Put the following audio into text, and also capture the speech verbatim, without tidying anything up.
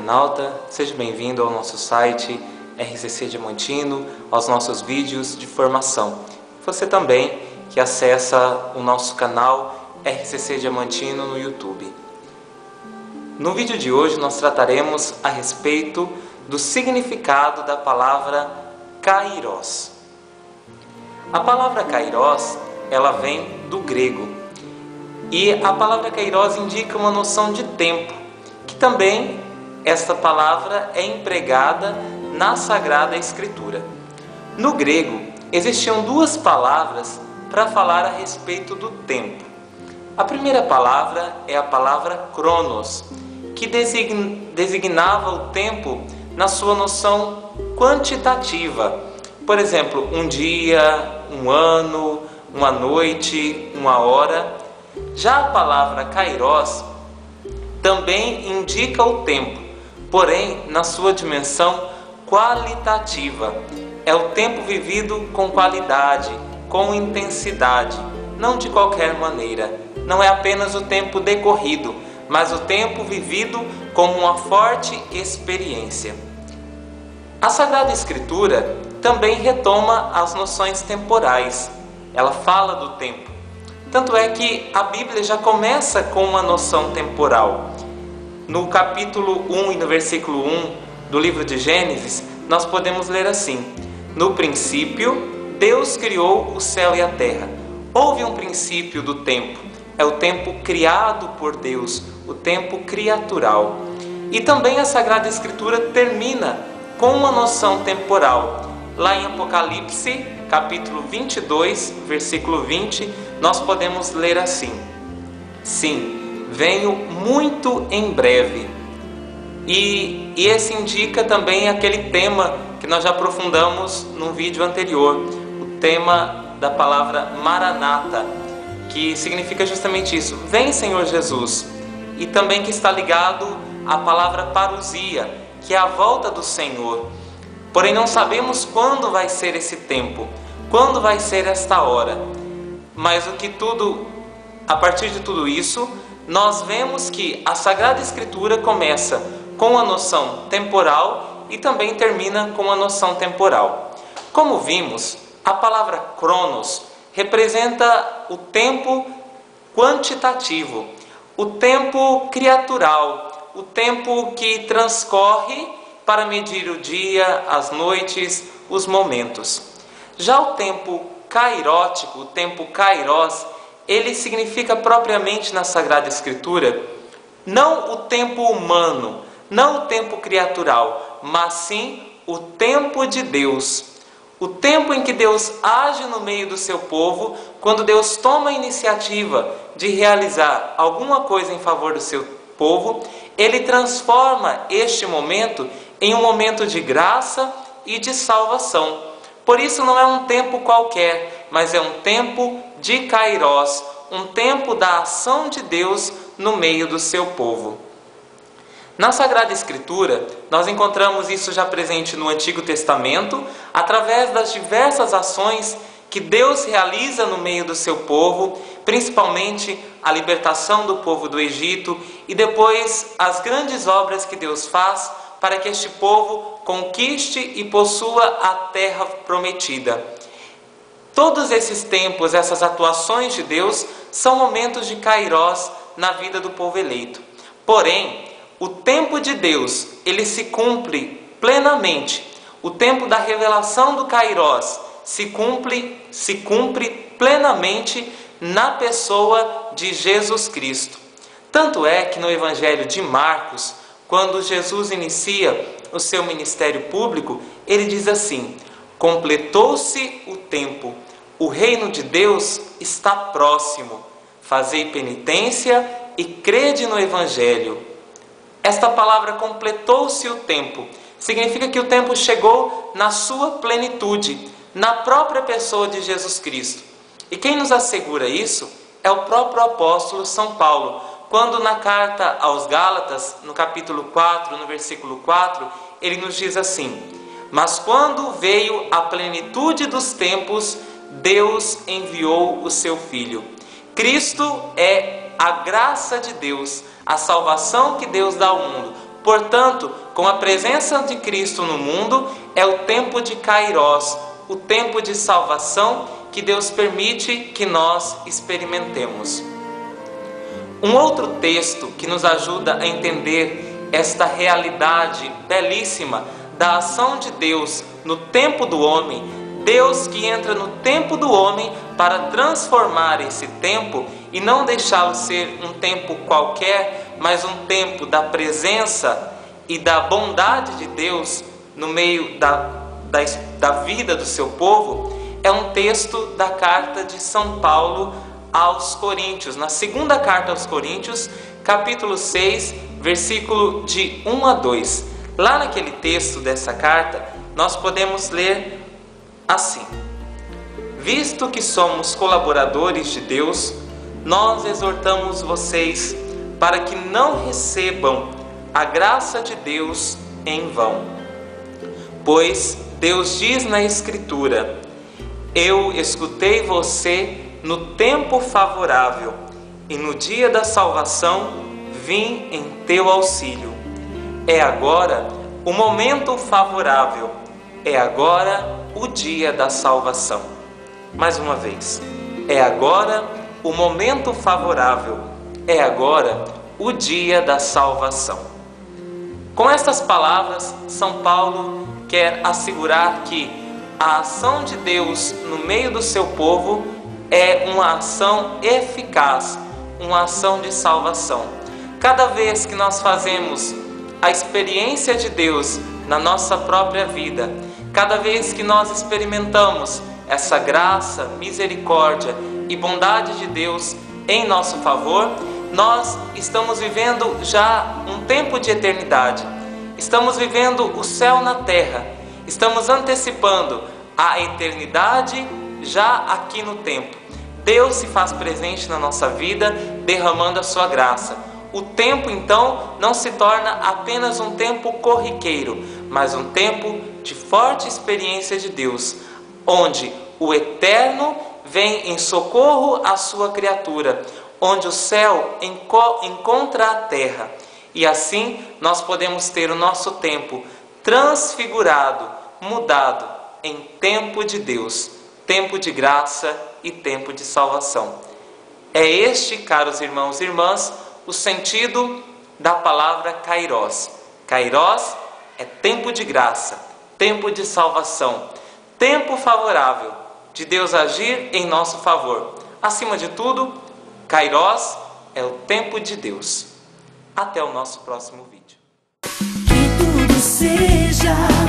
internauta, seja bem-vindo ao nosso site R C C Diamantino, aos nossos vídeos de formação. Você também que acessa o nosso canal R C C Diamantino no YouTube. No vídeo de hoje nós trataremos a respeito do significado da palavra kairos. A palavra kairos, ela vem do grego. E a palavra kairos indica uma noção de tempo, que também esta palavra é empregada na Sagrada Escritura. No grego, existiam duas palavras para falar a respeito do tempo. A primeira palavra é a palavra cronos, que designava o tempo na sua noção quantitativa. Por exemplo, um dia, um ano, uma noite, uma hora. Já a palavra kairos também indica o tempo, porém na sua dimensão qualitativa. É o tempo vivido com qualidade, com intensidade, não de qualquer maneira. Não é apenas o tempo decorrido, mas o tempo vivido como uma forte experiência. A Sagrada Escritura também retoma as noções temporais. Ela fala do tempo. Tanto é que a Bíblia já começa com uma noção temporal. No capítulo um e no versículo um do livro de Gênesis, nós podemos ler assim: no princípio, Deus criou o céu e a terra. Houve um princípio do tempo. É o tempo criado por Deus, o tempo criatural. E também a Sagrada Escritura termina com uma noção temporal. Lá em Apocalipse, capítulo vinte e dois, versículo vinte, nós podemos ler assim: sim, venho muito em breve. E, e esse indica também aquele tema que nós já aprofundamos no vídeo anterior, o tema da palavra Maranata, que significa justamente isso: vem, Senhor Jesus. E também que está ligado à palavra parousia, que é a volta do Senhor. Porém não sabemos quando vai ser esse tempo, quando vai ser esta hora. Mas o que tudo, a partir de tudo isso, nós vemos que a Sagrada Escritura começa com a noção temporal e também termina com a noção temporal. Como vimos, a palavra cronos representa o tempo quantitativo, o tempo criatural, o tempo que transcorre para medir o dia, as noites, os momentos. Já o tempo kairótico, o tempo kairos, ele significa propriamente na Sagrada Escritura não o tempo humano, não o tempo criatural, mas sim o tempo de Deus. O tempo em que Deus age no meio do seu povo, quando Deus toma a iniciativa de realizar alguma coisa em favor do seu povo, Ele transforma este momento em um momento de graça e de salvação. Por isso não é um tempo qualquer, mas é um tempo de kairos, um tempo da ação de Deus no meio do seu povo. Na Sagrada Escritura, nós encontramos isso já presente no Antigo Testamento, através das diversas ações que Deus realiza no meio do seu povo, principalmente a libertação do povo do Egito e depois as grandes obras que Deus faz para que este povo conquiste e possua a terra prometida. Todos esses tempos, essas atuações de Deus, são momentos de kairos na vida do povo eleito. Porém, o tempo de Deus, ele se cumpre plenamente. O tempo da revelação do kairos se cumpre, se cumpre plenamente na pessoa de Jesus Cristo. Tanto é que no Evangelho de Marcos, quando Jesus inicia o seu ministério público, ele diz assim: completou-se o tempo, o reino de Deus está próximo, fazei penitência e crede no Evangelho. Esta palavra completou-se o tempo significa que o tempo chegou na sua plenitude, na própria pessoa de Jesus Cristo. E quem nos assegura isso é o próprio apóstolo São Paulo, quando na carta aos Gálatas, no capítulo quatro, no versículo quatro, ele nos diz assim: mas quando veio a plenitude dos tempos, Deus enviou o seu Filho. Cristo é a graça de Deus, a salvação que Deus dá ao mundo. Portanto, com a presença de Cristo no mundo, é o tempo de Kairós, o tempo de salvação que Deus permite que nós experimentemos. Um outro texto que nos ajuda a entender esta realidade belíssima da ação de Deus no tempo do homem, Deus que entra no tempo do homem para transformar esse tempo e não deixá-lo ser um tempo qualquer, mas um tempo da presença e da bondade de Deus no meio da, da, da vida do seu povo, é um texto da carta de São Paulo aos Coríntios, na segunda carta aos Coríntios, capítulo seis, versículo de um a dois. Lá naquele texto dessa carta, nós podemos ler assim: visto que somos colaboradores de Deus, nós exortamos vocês para que não recebam a graça de Deus em vão. Pois Deus diz na Escritura: eu escutei você no tempo favorável, e no dia da salvação vim em teu auxílio. É agora o momento favorável, é agora o dia da salvação. Mais uma vez, é agora o momento favorável, é agora o dia da salvação. Com estas palavras, São Paulo quer assegurar que a ação de Deus no meio do seu povo é uma ação eficaz, uma ação de salvação. Cada vez que nós fazemos a experiência de Deus na nossa própria vida, cada vez que nós experimentamos essa graça, misericórdia e bondade de Deus em nosso favor, nós estamos vivendo já um tempo de eternidade. Estamos vivendo o céu na terra. Estamos antecipando a eternidade já aqui no tempo. Deus se faz presente na nossa vida, derramando a sua graça. O tempo, então, não se torna apenas um tempo corriqueiro, mas um tempo de forte experiência de Deus, onde o Eterno vem em socorro à sua criatura, onde o céu enco- encontra a terra. E assim nós podemos ter o nosso tempo transfigurado, mudado em tempo de Deus, tempo de graça e tempo de salvação. É este, caros irmãos e irmãs, o sentido da palavra Kairós. Kairós é tempo de graça, tempo de salvação, tempo favorável de Deus agir em nosso favor. Acima de tudo, Kairós é o tempo de Deus. Até o nosso próximo vídeo. Que tudo seja